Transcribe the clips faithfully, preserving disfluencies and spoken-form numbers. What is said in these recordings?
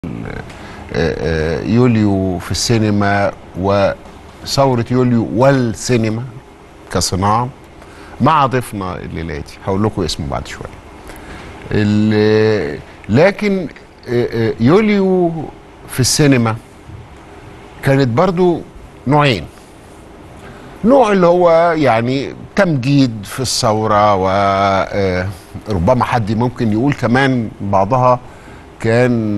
يوليو في السينما وثورة يوليو والسينما كصناعة مع ضيفنا الليلة دي هقول لكم اسمه بعد شوية. لكن يوليو في السينما كانت برضو نوعين. نوع اللي هو يعني تمجيد في الثورة، وربما حد ممكن يقول كمان بعضها كان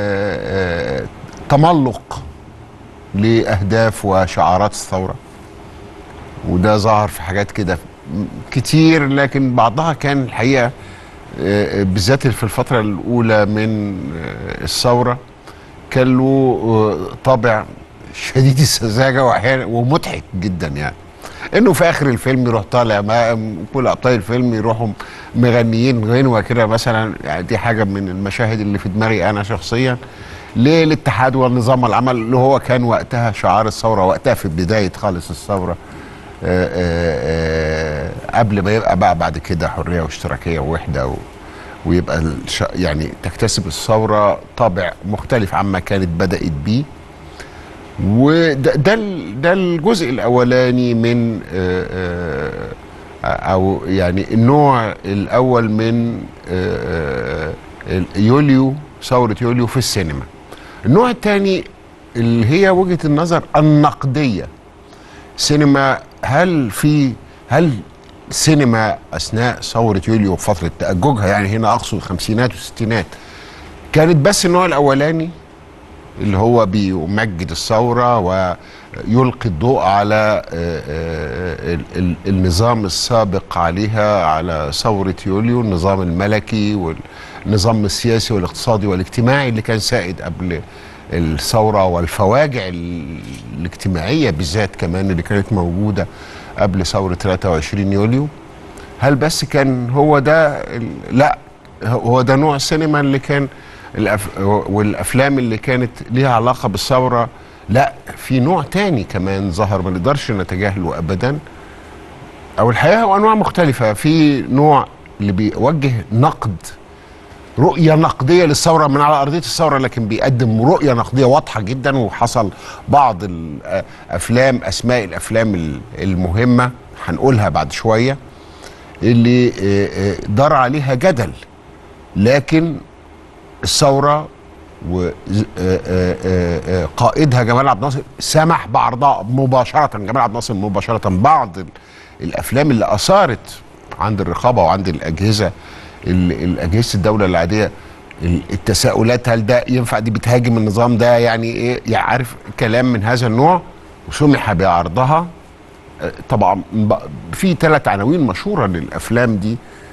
تملق لأهداف وشعارات الثورة، وده ظهر في حاجات كده كتير، لكن بعضها كان الحقيقة بالذات في الفترة الأولى من الثورة كان له طابع شديد السذاجة وأحيانا ومضحك جدا، يعني انه في اخر الفيلم يروح طالع ما كل ابطال الفيلم يروحوا مغنيين غنوه كده مثلا. يعني دي حاجه من المشاهد اللي في دماغي انا شخصيا للاتحاد والنظام العمل اللي هو كان وقتها شعار الثوره، وقتها في بدايه خالص الثوره، آآ آآ قبل ما يبقى بقى بعد كده حريه واشتراكيه ووحده و ويبقى يعني تكتسب الثوره طابع مختلف عما كانت بدات بيه. وده ده ده الجزء الاولاني من او يعني النوع الاول من يوليو، ثوره يوليو في السينما. النوع الثاني اللي هي وجهه النظر النقديه. سينما هل في هل سينما اثناء ثوره يوليو وفتره تأججها، يعني هنا اقصد الخمسينات والستينات، كانت بس النوع الاولاني اللي هو بيمجد الثورة ويلقي الضوء على النظام السابق عليها، على ثورة يوليو، النظام الملكي والنظام السياسي والاقتصادي والاجتماعي اللي كان سائد قبل الثورة، والفواجع الاجتماعية بالذات كمان اللي كانت موجودة قبل ثورة ثلاثة وعشرين يوليو. هل بس كان هو ده؟ لا، هو ده نوع السينما اللي كان الأف... والافلام اللي كانت ليها علاقه بالثوره. لا، في نوع تاني كمان ظهر ما نقدرش نتجاهله ابدا، او الحقيقه هو انواع مختلفه. في نوع اللي بيوجه نقد، رؤيه نقديه للثوره من على ارضيه الثوره، لكن بيقدم رؤيه نقديه واضحه جدا. وحصل بعض الافلام، اسماء الافلام المهمه هنقولها بعد شويه، اللي دار عليها جدل، لكن الثورة وقائدها جمال عبد الناصر سمح بعرضها مباشرة، جمال عبد الناصر مباشرة، بعض الأفلام اللي أثارت عند الرقابة وعند الأجهزة الأجهزة الدولة العادية التساؤلات، هل ده ينفع، دي بتهاجم النظام ده، يعني إيه، يعني عارف كلام من هذا النوع، وسمح بعرضها. طبعا في ثلاث عناوين مشهورة للأفلام دي